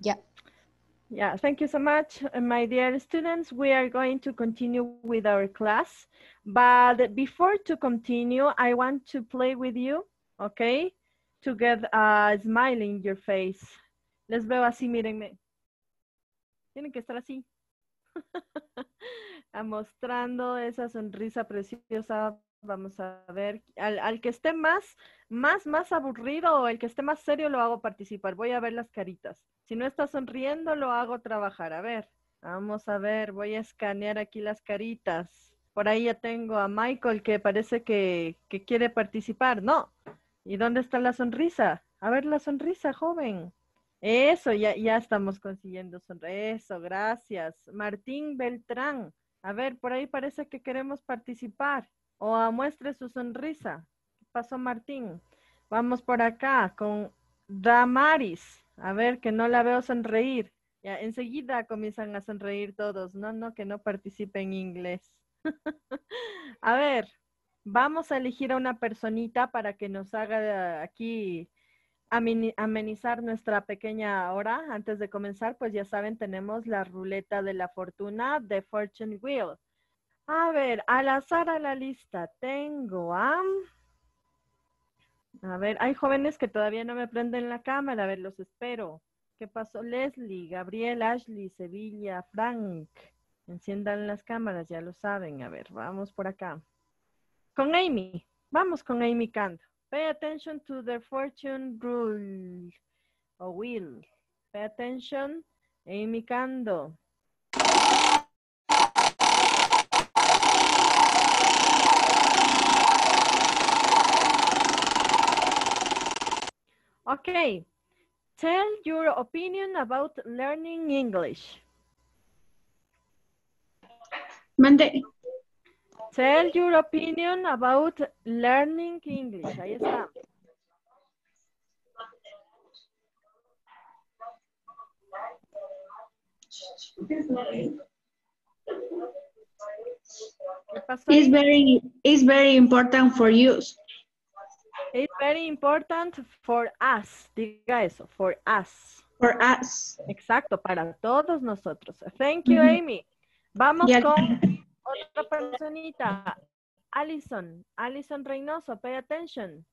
Yeah. Yeah, thank you so much, my dear students. We are going to continue with our class. But before to continue, I want to play with you, okay? To get a smile in your face. Les veo así, mírenme. Tienen que estar así. Mostrando esa sonrisa preciosa. Vamos a ver, al que esté más aburrido o el que esté más serio lo hago participar. Voy a ver las caritas. Si no está sonriendo, lo hago trabajar. A ver, vamos a ver, voy a escanear aquí las caritas. Por ahí ya tengo a Michael que parece que quiere participar. No. ¿Y dónde está la sonrisa? A ver la sonrisa, joven. Eso, ya estamos consiguiendo sonreír. Eso, gracias. Martín Beltrán. A ver, por ahí parece que queremos participar. O muestre su sonrisa. ¿Qué pasó, Martín? Vamos por acá con Damaris. A ver, que no la veo sonreír. Ya, enseguida comienzan a sonreír todos. No, que no participe en inglés. A ver, vamos a elegir a una personita para que nos haga aquí amenizar nuestra pequeña hora. Antes de comenzar, pues ya saben, tenemos la ruleta de la fortuna, de Fortune Wheel. A ver, al azar a la lista tengo a ver, hay jóvenes que todavía no me prenden la cámara, a ver, los espero. ¿Qué pasó? Leslie, Gabriel, Ashley, Sevilla, Frank. Enciendan las cámaras, ya lo saben. A ver, vamos por acá. Con Amy, vamos con Amy Cando. Pay attention to the fortune rule. O will. Pay attention, Amy Cando. Okay, tell your opinion about learning English. Mande. Tell your opinion about learning English. Ahí está. ¿Qué pasó ahí? It's very important for you. It's very important for us. Diga eso, for us. For us. Exacto, para todos nosotros. Thank you, Amy. Vamos con otra personita. Alison. Alison Reynoso, pay attention.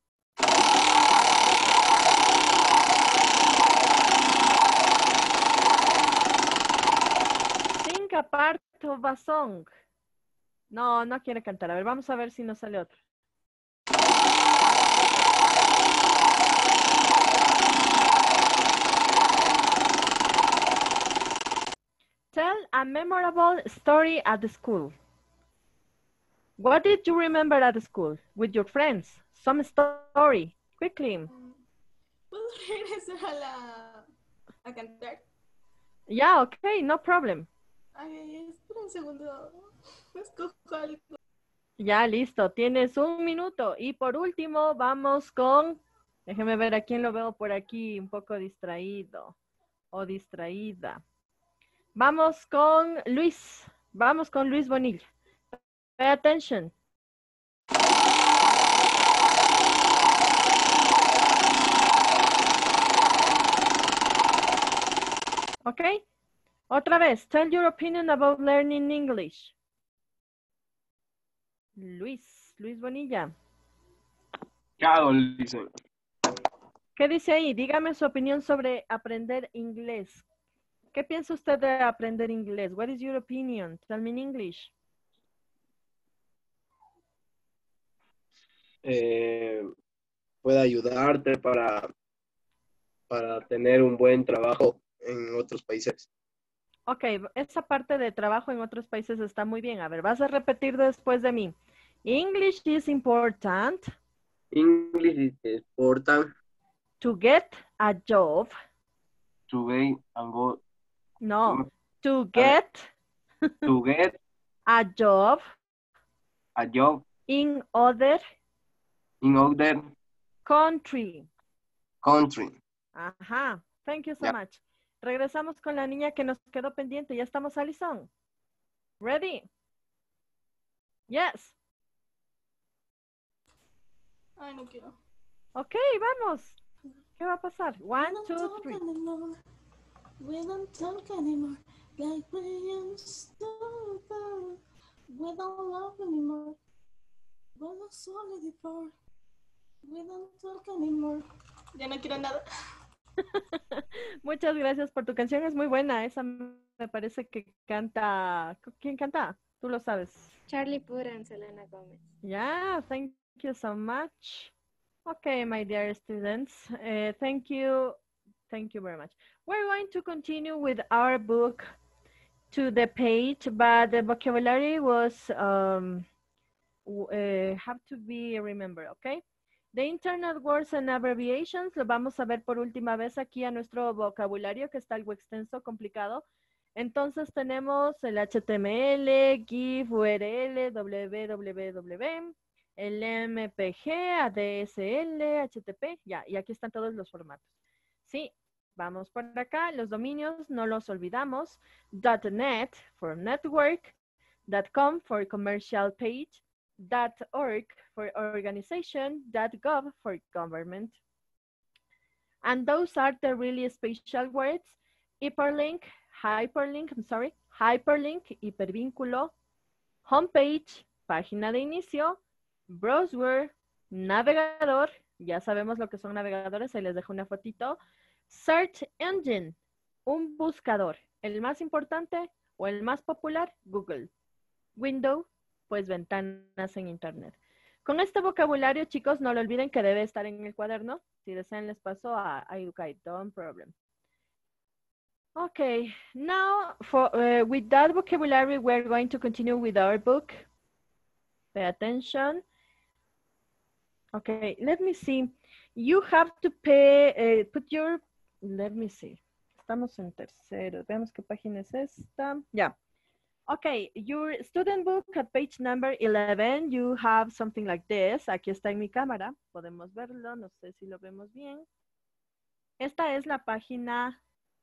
Sing a part of a song. No quiere cantar. A ver, vamos a ver si nos sale otro. Tell a memorable story at the school. What did you remember at the school with your friends? Some story, quickly. ¿Puedo regresar a cantar? Yeah, okay, no problem. Ay, espera un segundo. Escojo algo. Ya, listo, tienes un minuto. Y por último, vamos con, déjeme ver a quién lo veo por aquí, un poco distraído o distraída. Vamos con Luis Bonilla. Pay attention. Okay, otra vez, tell your opinion about learning English. Luis Bonilla. Chao, dice. ¿Qué dice ahí? Dígame su opinión sobre aprender inglés. ¿Qué piensa usted de aprender inglés? What is your opinion? Tell me in English. Puede ayudarte para tener un buen trabajo en otros países. Ok, esa parte de trabajo en otros países está muy bien. A ver, vas a repetir después de mí. English is important. English is important To get a job. to gain and go. No, to get a job in other country. Ajá, thank you so much. Regresamos con la niña que nos quedó pendiente. Ya estamos, Alison. Ready? Yes. Ay, no quiero. Ok, vamos. ¿Qué va a pasar? 1, 2, 3. We don't talk anymore like we used to do. We don't love anymore. We're not solid before. We don't talk anymore. Ya no quiero nada. Muchas gracias por tu canción, es muy buena. Esa me parece que canta. ¿Quién canta? Tú lo sabes. Charlie Puth and Selena Gomez. Yeah, thank you so much. Okay, my dear students, thank you very much. We're going to continue with our book to the page, but the vocabulary was have to be remembered, okay? The internal words and abbreviations lo vamos a ver por última vez aquí a nuestro vocabulario, que está algo extenso, complicado. Entonces tenemos el HTML, GIF, URL, www, el MPG, ADSL, HTTP, ya, y aquí están todos los formatos. Sí, vamos por acá, los dominios no los olvidamos. .net for network, .com for commercial page, .org for organization, .gov for government. And those are the really special words. Hyperlink, hipervínculo, homepage, página de inicio, browser, navegador, ya sabemos lo que son navegadores, ahí les dejo una fotito. Search engine, un buscador, el más importante o el más popular, Google. Window, pues ventanas en internet. Con este vocabulario, chicos, no lo olviden que debe estar en el cuaderno. Si desean, les paso a Educate, don't problem. Okay, now with that vocabulary, we're going to continue with our book. Pay attention. Okay, let me see. You have to pay, let me see. Estamos en tercero. Veamos qué página es esta. Yeah. Okay, your student book at page number 11, you have something like this. Aquí está en mi cámara. Podemos verlo. No sé si lo vemos bien. Esta es la página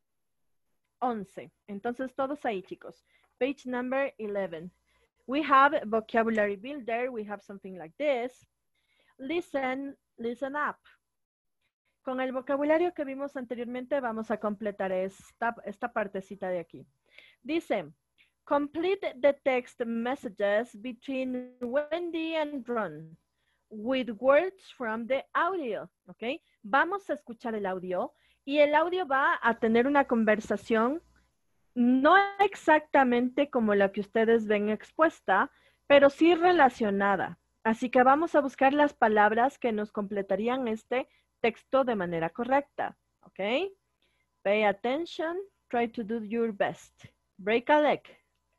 11. Entonces, todos ahí, chicos. Page number 11. We have vocabulary builder. We have something like this. Listen up. Con el vocabulario que vimos anteriormente, vamos a completar esta partecita de aquí. Dice, complete the text messages between Wendy and Ron with words from the audio. ¿Ok? Vamos a escuchar el audio y el audio va a tener una conversación no exactamente como la que ustedes ven expuesta, pero sí relacionada. Así que vamos a buscar las palabras que nos completarían este texto de manera correcta. ¿Ok? Pay attention. Try to do your best. Break a leg.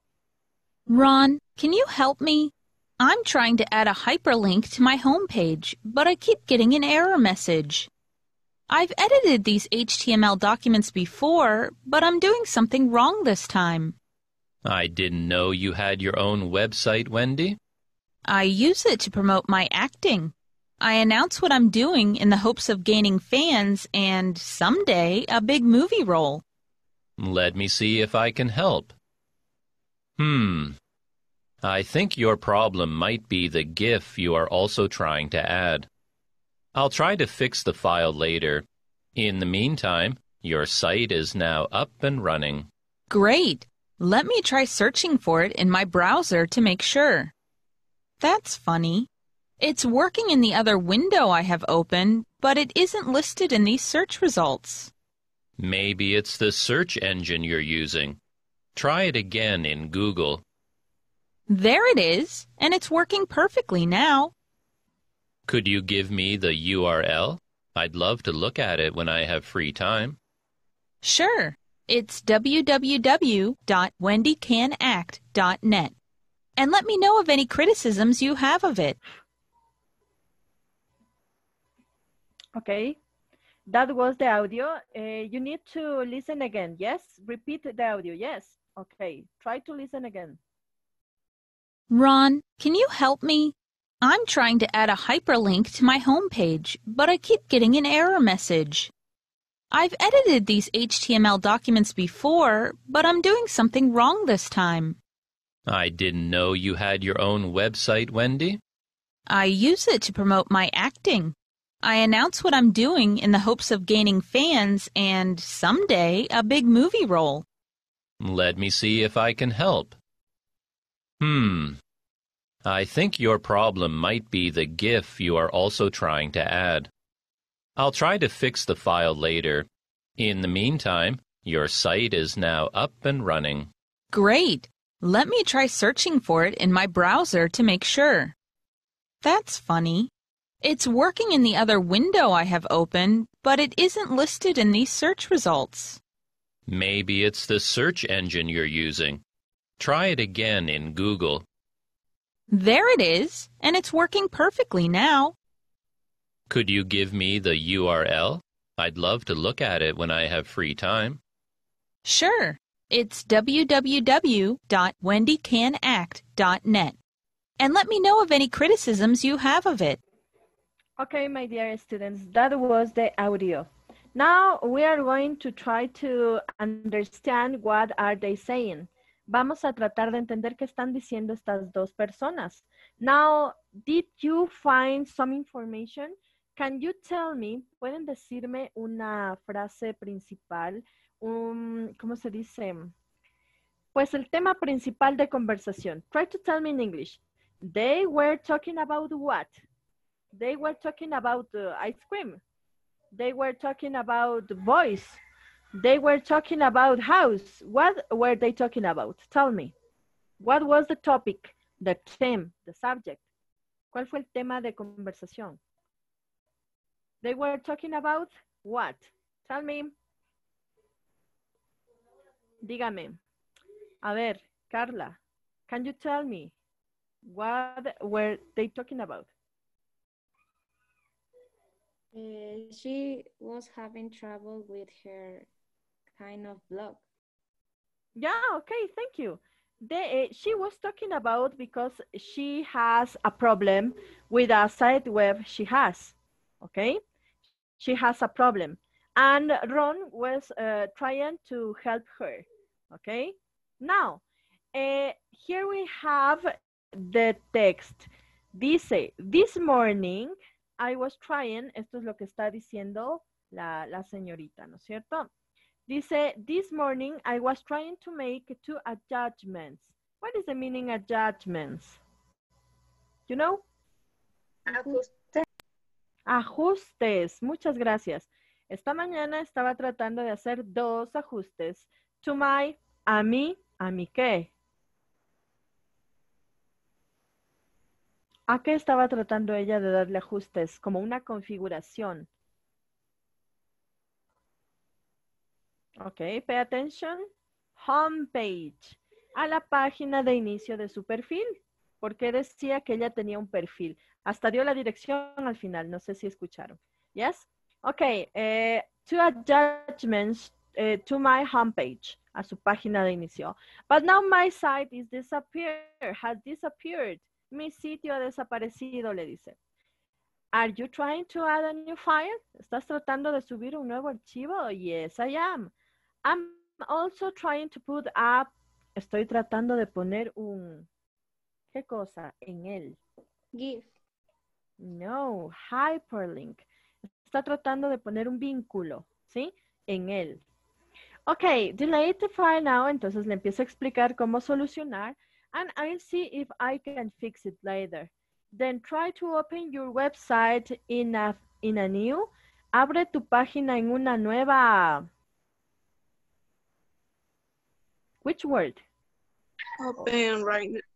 Ron, can you help me? I'm trying to add a hyperlink to my homepage, but I keep getting an error message. I've edited these HTML documents before, but I'm doing something wrong this time. I didn't know you had your own website, Wendy. I use it to promote my acting. I announce what I'm doing in the hopes of gaining fans and, someday, a big movie role. Let me see if I can help. I think your problem might be the GIF you are also trying to add. I'll try to fix the file later. In the meantime, your site is now up and running. Great! Let me try searching for it in my browser to make sure. That's funny. It's working in the other window I have open, but it isn't listed in these search results. Maybe it's the search engine you're using. Try it again in Google. There it is, and it's working perfectly now. Could you give me the URL? I'd love to look at it when I have free time. Sure. It's www.wendycanact.net. And let me know of any criticisms you have of it. Okay, that was the audio. You need to listen again, yes? Repeat the audio, yes? Okay, try to listen again. Ron, can you help me? I'm trying to add a hyperlink to my homepage, but I keep getting an error message. I've edited these HTML documents before, but I'm doing something wrong this time. I didn't know you had your own website, Wendy. I use it to promote my acting. I announce what I'm doing in the hopes of gaining fans and, someday, a big movie role. Let me see if I can help. I think your problem might be the GIF you are also trying to add. I'll try to fix the file later. In the meantime, your site is now up and running. Great! Let me try searching for it in my browser to make sure. That's funny. It's working in the other window I have open, but it isn't listed in these search results. Maybe it's the search engine you're using. Try it again in Google. There it is, and it's working perfectly now. Could you give me the URL? I'd love to look at it when I have free time. Sure. It's www.wendycanact.net. And let me know of any criticisms you have of it. Okay, my dear students, that was the audio. Now we are going to try to understand what are they saying. Vamos a tratar de entender qué están diciendo estas dos personas. Now, did you find some information? Can you tell me, pueden decirme una frase principal, ¿cómo se dice? Pues el tema principal de conversación. Try to tell me in English. They were talking about what? They were talking about ice cream. They were talking about boys. They were talking about house. What were they talking about? Tell me. What was the topic, the theme, the subject? ¿Cuál fue el tema de conversación? They were talking about what? Tell me. Dígame. A ver, Carla, can you tell me what were they talking about? She was having trouble with her kind of blog. Yeah, okay, thank you. She was talking about because she has a problem with a site web she has, okay? She has a problem. And Ron was trying to help her, okay? Now, here we have the text. Dice, this morning, I was trying, esto es lo que está diciendo la señorita, ¿no es cierto? Dice, this morning I was trying to make 2 adjustments. What is the meaning adjustments? You know? Ajustes. Ajustes, muchas gracias. Esta mañana estaba tratando de hacer 2 ajustes. To my, a mí qué. ¿A qué estaba tratando ella de darle ajustes? Como una configuración. Ok, pay attention. Homepage. A la página de inicio de su perfil. Porque decía que ella tenía un perfil. Hasta dio la dirección al final. No sé si escucharon. Yes? Ok, 2 adjustments to my homepage. A su página de inicio. But now my site is has disappeared. Mi sitio ha desaparecido, le dice. Are you trying to add a new file? ¿Estás tratando de subir un nuevo archivo? Yes, I am. I'm also trying to put up. Estoy tratando de poner un. ¿Qué cosa? En él. GIF. No, hyperlink. Está tratando de poner un vínculo, ¿sí? En él. Ok, delete the file now. Entonces le empiezo a explicar cómo solucionar. And I'll see if I can fix it later. Then try to open your website in a new. Abre tu página en una nueva. Which word? Open right now.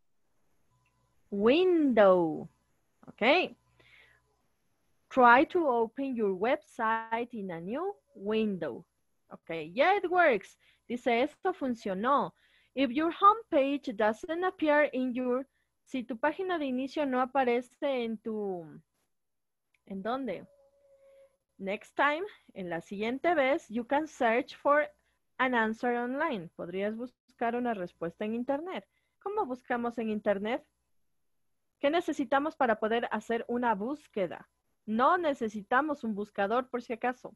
Window. Okay. Try to open your website in a new window. Okay, yeah, it works. Dice, esto funcionó. If your homepage doesn't appear in your, si tu página de inicio no aparece en tu, ¿en dónde? Next time, en la siguiente vez, you can search for an answer online. Podrías buscar una respuesta en internet. ¿Cómo buscamos en internet? ¿Qué necesitamos para poder hacer una búsqueda? No necesitamos un buscador por si acaso.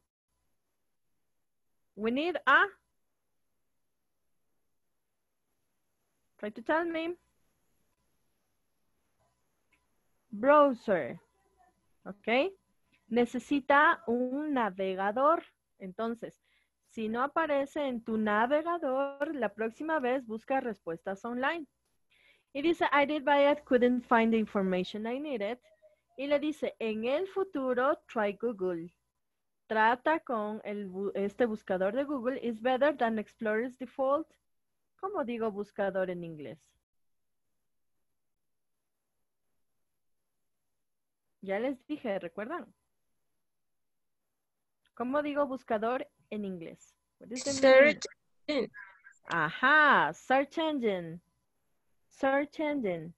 We need a. Try to tell me. Browser. Okay. necesita un navegador. Entonces, si no aparece en tu navegador, la próxima vez busca respuestas online. Y dice, I did buy it, couldn't find the information I needed. Y le dice, en el futuro, try Google. Trata con este buscador de Google. Is better than Explorer's default. ¿Cómo digo buscador en inglés? Ya les dije, ¿recuerdan? ¿Cómo digo buscador en inglés? What is the meaning? Search engine. Ajá, search engine. Search engine.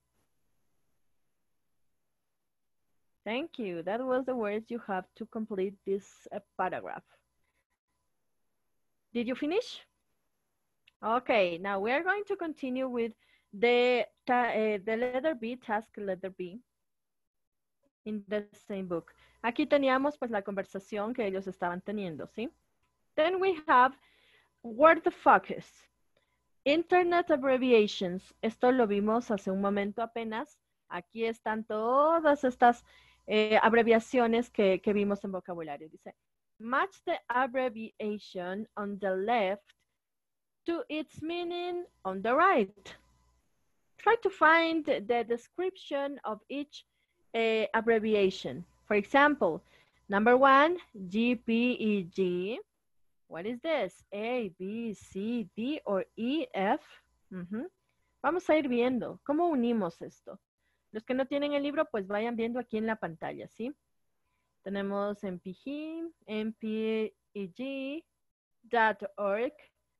Thank you. That was the words you have to complete this paragraph. Did you finish? Okay, now we are going to continue with the letter B, task letter B, in the same book. Aquí teníamos pues la conversación que ellos estaban teniendo, ¿sí? Then we have word focus. Internet abbreviations. Esto lo vimos hace un momento apenas. Aquí están todas estas abreviaciones que vimos en vocabulario. Dice, match the abbreviation on the left to its meaning on the right. Try to find the description of each abbreviation. For example, number 1, GPEG. What is this? A, B, C, D, or E, F? Vamos a ir viendo cómo unimos esto. Los que no tienen el libro, pues vayan viendo aquí en la pantalla, ¿sí? Tenemos MPG, MPEG.org,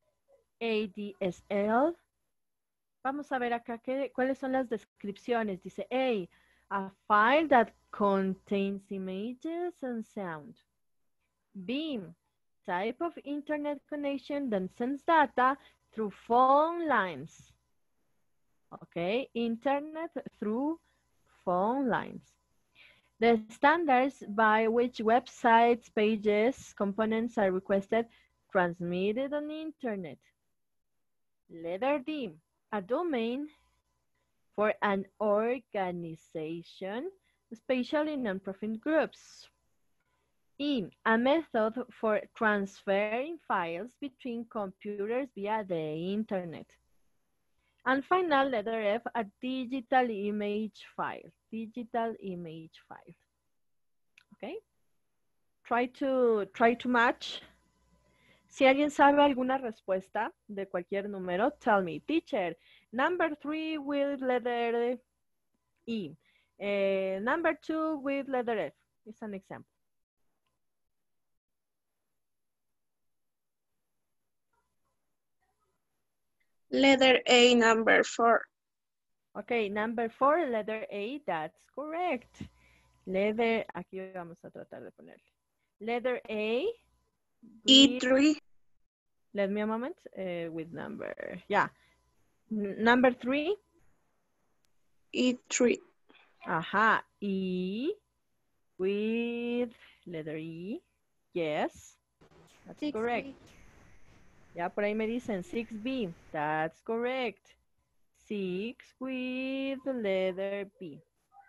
ADSL. Vamos a ver acá cuáles son las descripciones. Dice a file that contains images and sound. B, type of internet connection that sends data through phone lines. Okay, internet through phone lines. The standards by which websites, pages, components are requested transmitted on the internet. Letter D, a domain for an organization, especially non-profit groups. E, a method for transferring files between computers via the internet. And final, letter F, a digital image file. Digital image file. Okay? Try to match. Si alguien sabe alguna respuesta de cualquier número, tell me. Teacher, number 3 with letter E. Number 2 with letter F. It's an example. Letter A, number 4. Okay, number 4, letter A, that's correct. Letter, aquí vamos a tratar de ponerle. Letter A. E3. Let me a moment with number, yeah. Number 3. E3. Aha, E with letter E. Yes, that's 6B. correct. Ya por ahí me dicen 6B. That's correct. 6 with the letter B.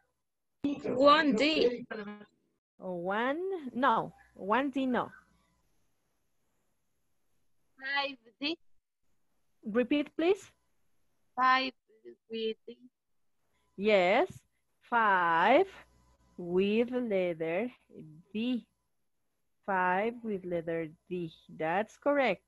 1D. 1, no. 1D, no. 5D. Repeat, please. 5 with D. Yes. 5 with letter D. 5 with letter D. That's correct.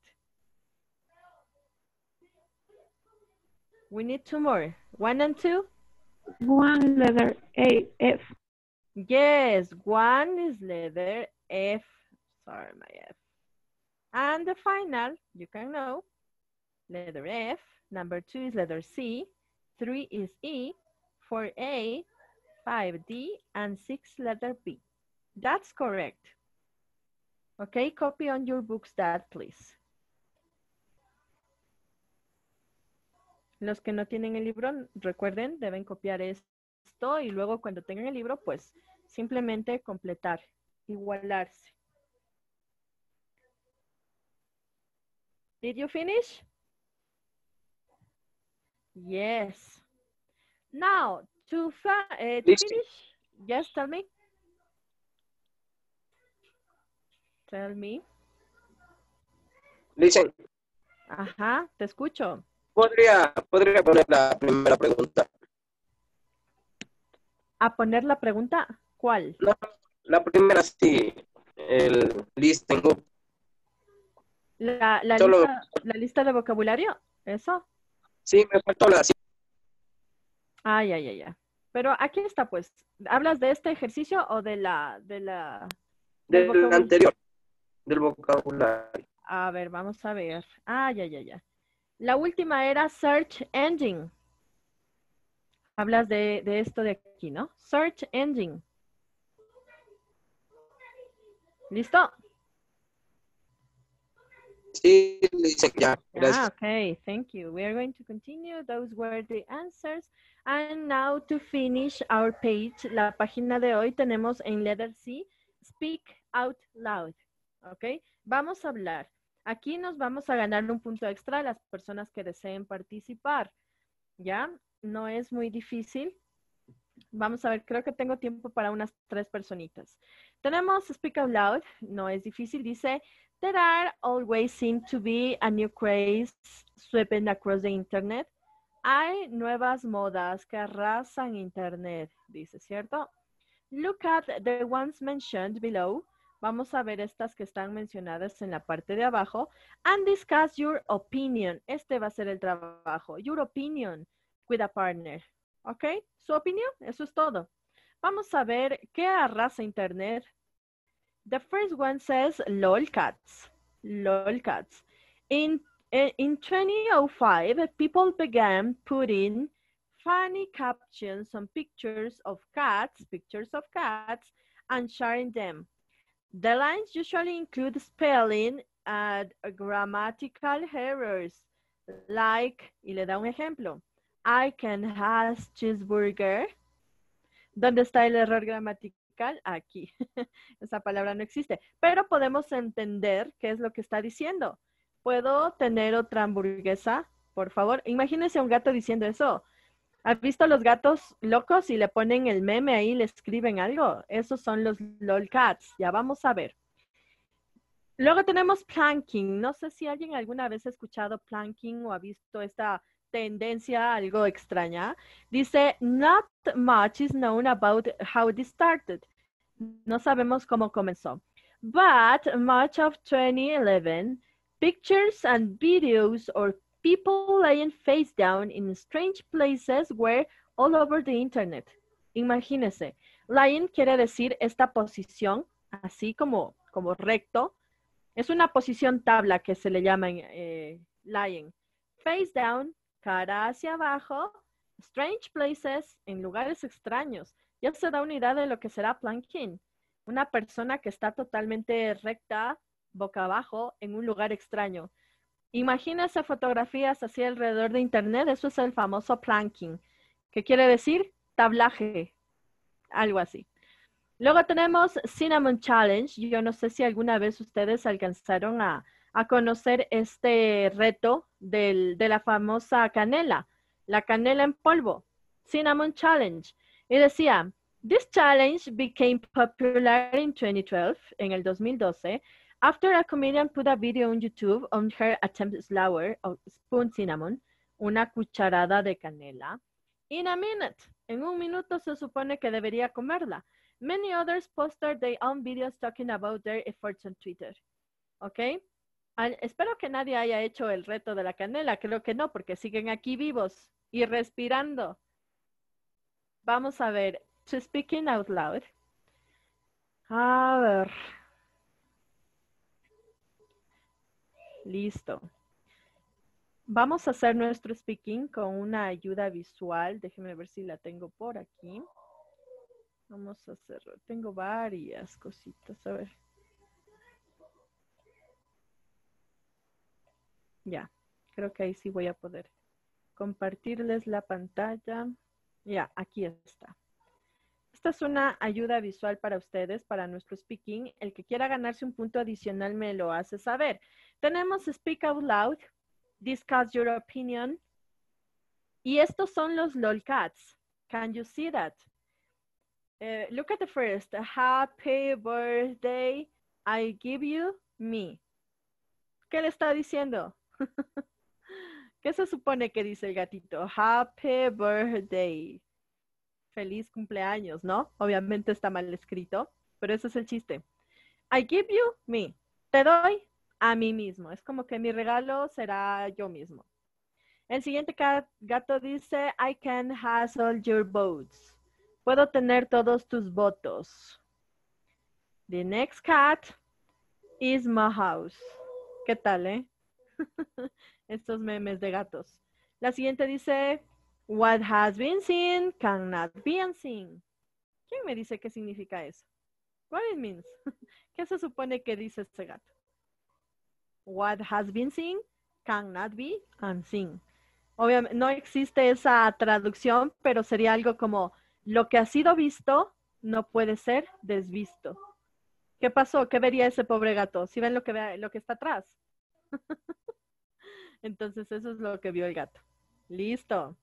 We need 2 more. 1 and 2? 1 letter A, F. Yes, 1 is letter F. Sorry, my F. And the final, you can know, letter F. Number 2 is letter C. 3 is E. 4 A. 5 D. And 6 letter B. That's correct. Okay, copy on your books that, please. Los que no tienen el libro, recuerden, deben copiar esto y luego cuando tengan el libro, pues simplemente completar, igualarse. Did you finish? Yes. Now, to finish, yes, tell me. Tell me. Listen, Ajá, te escucho. podría poner la primera pregunta. A poner la pregunta, ¿cuál? No, la primera sí, el listen up. La Solo, lista de vocabulario, ¿eso? sí, me faltó la Ay, ay, ay, ay. Pero aquí está, pues. ¿Hablas de este ejercicio o del del vocabulario? anterior, del vocabulario. A ver, vamos a ver. Ay, ay, ay, ay. La última era Search Engine. Hablas de esto de aquí, ¿no? Search Engine. ¿Listo? Sí, listen, ya, gracias. Okay, thank you. We are going to continue. Those were the answers. And now to finish our page, la página de hoy tenemos en letter C, speak out loud. Ok, vamos a hablar. Aquí nos vamos a ganar un punto extra a las personas que deseen participar. ¿Ya? No es muy difícil. Vamos a ver, creo que tengo tiempo para unas 3 personitas. Tenemos Speak Out Loud, no es difícil, dice, there are always seem to be a new craze sweeping across the internet. Hay nuevas modas que arrasan internet, dice, ¿cierto? Look at the ones mentioned below. Vamos a ver estas que están mencionadas en la parte de abajo. And discuss your opinion. Este va a ser el trabajo. Your opinion with a partner. ¿Ok? Su opinión, eso es todo. Vamos a ver qué arrasa internet. The first one says lolcats. Lolcats. In 2005, people began putting funny captions on pictures of cats, and sharing them. The lines usually include spelling and grammatical errors, like, y le da un ejemplo, I can have cheeseburger. ¿Dónde está el error gramatical? Aquí. Esa palabra no existe. Pero podemos entender qué es lo que está diciendo. ¿Puedo tener otra hamburguesa? Por favor, imagínense a un gato diciendo eso. ¿Has visto los gatos locos y le ponen el meme ahí y le escriben algo? Esos son los lolcats. Ya vamos a ver. Luego tenemos planking. No sé si alguien alguna vez ha escuchado planking o ha visto esta tendencia algo extraña. Dice, not much is known about how this started. No sabemos cómo comenzó. But much of 2011, pictures and videos or people laying face down in strange places were all over the internet. Imagínese, lying quiere decir esta posición, así como recto. Es una posición tabla que se le llama lying. Face down, cara hacia abajo, strange places, en lugares extraños. Ya se da una idea de lo que será planking. Una persona que está totalmente recta, boca abajo, en un lugar extraño. Imagínese fotografías así alrededor de internet, eso es el famoso planking. ¿Qué quiere decir? Tablaje, algo así. Luego tenemos Cinnamon Challenge. Yo no sé si alguna vez ustedes alcanzaron a conocer este reto de la famosa canela, la canela en polvo, Cinnamon Challenge. Y decía, this challenge became popular in 2012, en el 2012, after a comedian put a video on YouTube on her attempt to flour or spoon cinnamon, una cucharada de canela, in a minute. En un minuto se supone que debería comerla. Many others posted their own videos talking about their efforts on Twitter. ¿Ok? Espero que nadie haya hecho el reto de la canela. Creo que no, porque siguen aquí vivos y respirando. Vamos a ver. To speaking out loud. A ver. Listo. Vamos a hacer nuestro speaking con una ayuda visual. Déjenme ver si la tengo por aquí. Vamos a hacerlo. Tengo varias cositas. A ver. Ya. Creo que ahí sí voy a poder compartirles la pantalla. Ya, aquí está. Esta es una ayuda visual para ustedes, para nuestro speaking. El que quiera ganarse un punto adicional me lo hace saber. Tenemos Speak Out Loud, Discuss Your Opinion. Y estos son los lolcats. Can you see that? Look at the first. Happy birthday I give you me. ¿Qué le está diciendo? ¿Qué se supone que dice el gatito? Happy birthday. Feliz cumpleaños, ¿no? Obviamente está mal escrito, pero ese es el chiste. I give you me. Te doy a mí mismo. Es como que mi regalo será yo mismo. El siguiente gato dice, I can has all your votes. Puedo tener todos tus votos. The next cat is my house. ¿Qué tal, eh? Estos memes de gatos. La siguiente dice, what has been seen cannot be unseen. ¿Quién me dice qué significa eso? What it means. ¿Qué se supone que dice este gato? What has been seen cannot be unseen. Obviamente no existe esa traducción, pero sería algo como lo que ha sido visto no puede ser desvisto. ¿Qué pasó? ¿Qué vería ese pobre gato? ¿Sí ven lo que está atrás? Entonces eso es lo que vio el gato. Listo.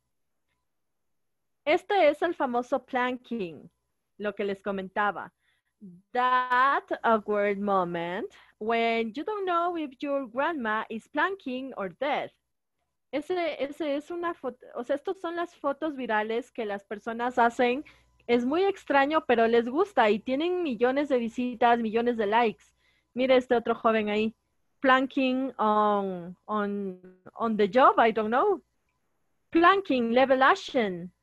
Este es el famoso planking, lo que les comentaba. That awkward moment when you don't know if your grandma is planking or dead. Ese es una foto, o sea, estas son las fotos virales que las personas hacen. Es muy extraño, pero les gusta y tienen millones de visitas, millones de likes. Mire este otro joven ahí. Planking on the job, I don't know. Planking, level Asian.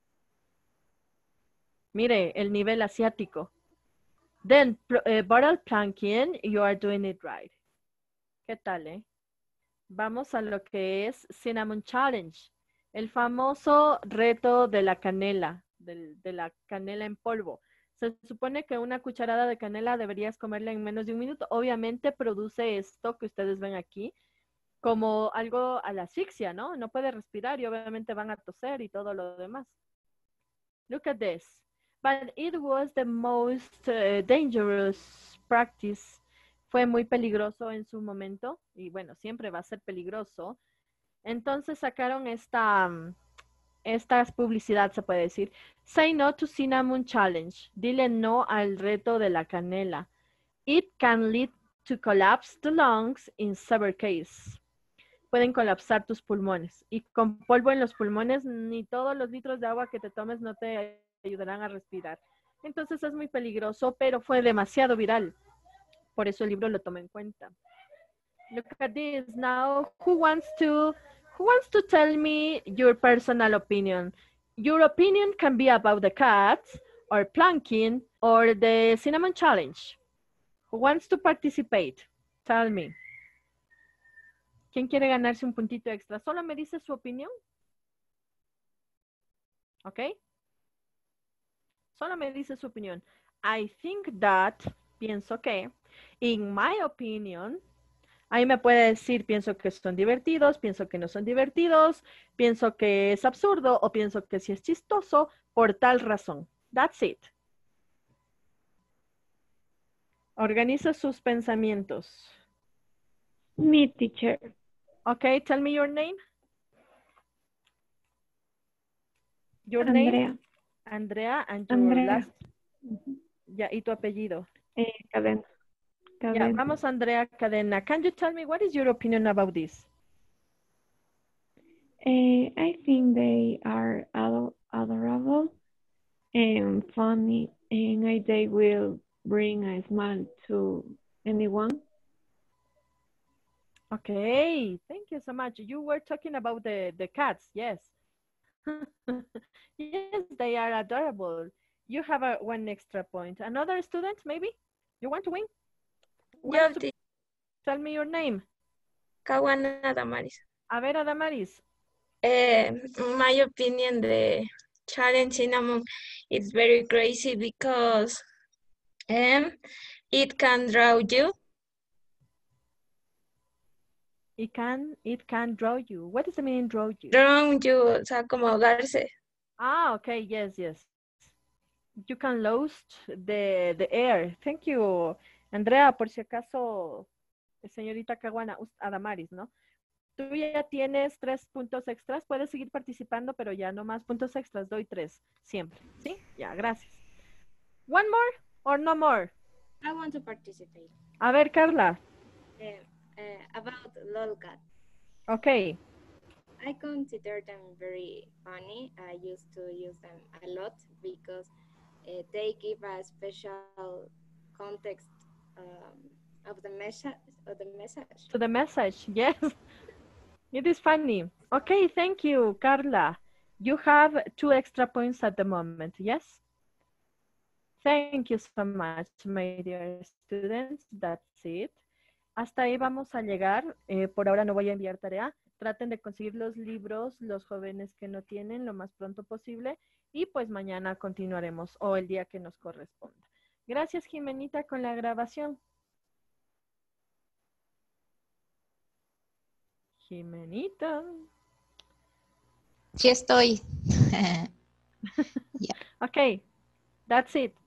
Mire, el nivel asiático. Then, bottle planking, you are doing it right. ¿Qué tal, eh? Vamos a lo que es Cinnamon Challenge. El famoso reto de la canela, de la canela en polvo. Se supone que una cucharada de canela deberías comerla en menos de un minuto. Obviamente produce esto que ustedes ven aquí como algo a la asfixia, ¿no? No puede respirar y obviamente van a toser y todo lo demás. Look at this. But it was the most dangerous practice. Fue muy peligroso en su momento y bueno, siempre va a ser peligroso. Entonces sacaron esta publicidad, se puede decir. Say no to cinnamon challenge. Dile no al reto de la canela. It can lead to collapse the lungs in severe cases. Pueden colapsar tus pulmones. Y con polvo en los pulmones, ni todos los litros de agua que te tomes no te ayudarán a respirar. Entonces es muy peligroso, pero fue demasiado viral. Por eso el libro lo toma en cuenta. Look at this. Now, who wants to tell me your personal opinion? Your opinion can be about the cats, or planking, or the cinnamon challenge. Who wants to participate? Tell me. ¿Quién quiere ganarse un puntito extra? ¿Solo me dice su opinión? ¿Ok? Solo me dice su opinión. I think that, pienso que, in my opinion, ahí me puede decir, pienso que son divertidos, pienso que no son divertidos, pienso que es absurdo o pienso que sí es chistoso por tal razón. That's it. Organiza sus pensamientos. Me, teacher. Okay, tell me your name. Your Andrea. name? Andrea, and your Andrea. last... Ya, y tu apellido. Cadena. Ya, vamos Andrea Cadena. Can you tell me what is your opinion about this? I think they are adorable and funny, and they will bring a smile to anyone. Okay, thank you so much. You were talking about the cats, yes. Yes, they are adorable. You have one extra point. Another student, maybe? You want to win? Yo, Tell me your name. Caguana Damaris. A ver, Adamaris. My opinion, the challenge cinnamon is very crazy because it can draw you. It can draw you. What does the meaning draw you? Draw you, o sea, como ahogarse. Ah, okay, yes. You can lose the air. Thank you, Andrea, por si acaso, señorita Caguana, Adamaris, ¿no? Tú ya tienes 3 puntos extras, puedes seguir participando, pero ya no más puntos extras, doy 3, siempre, ¿sí? Ya, gracias. One more or no more? I want to participate. A ver, Carla. About lolcat. Ok. I consider them very funny. I used to use them a lot because they give a special context of the message. To the message, yes. It is funny. Okay, thank you, Carla. You have 2 extra points at the moment, yes? Thank you so much, my dear students. That's it. Hasta ahí vamos a llegar. Por ahora no voy a enviar tarea. Traten de conseguir los libros, los jóvenes que no tienen, lo más pronto posible. Y pues mañana continuaremos o el día que nos corresponda. Gracias, Jimenita, con la grabación. Jimenita. Sí estoy. Okay, that's it.